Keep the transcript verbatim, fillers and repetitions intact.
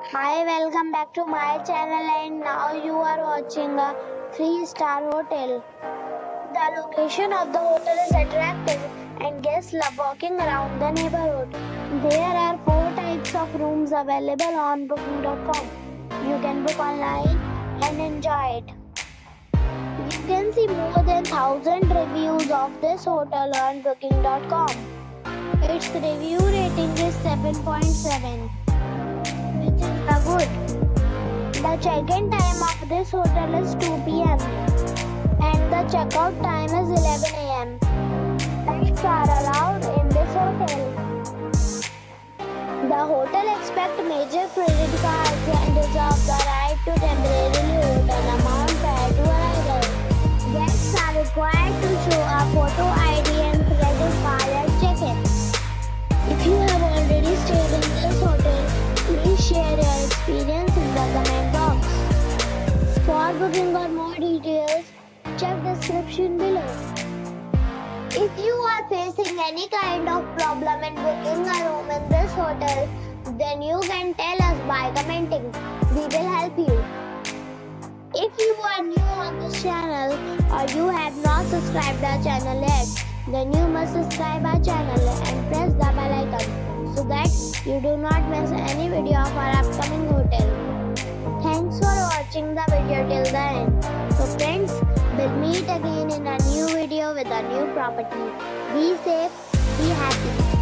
Hi, welcome back to my channel, and now you are watching a three star hotel. The location of the hotel is attractive and guests love walking around the neighborhood. There are four types of rooms available on booking dot com. You can book online and enjoy it. You can see more than one thousand reviews of this hotel on booking dot com. Its review rating is seven point seven. Which is the good. The check-in time of this hotel is two p m and the checkout time is eleven a m Pets are allowed in this hotel. The hotel accepts major credit cards and reserves the right to temporarily hold an amount prior to arrival. Guests are required to show a photo I D and credit card at check-in. If you have already stayed in this hotel, please share your experience in the comment box. For booking or more details, check description below. If you are facing any kind of problem in booking a room in this hotel, then you can tell us by commenting. We will help you. If you are new on this channel or you have not subscribed our channel yet, then you must subscribe our channel and press the bell icon so that you do not miss any video of our upcoming hotel. Thanks for watching the video till the end. So friends, we'll meet again in a new video with a new property. Be safe, be happy.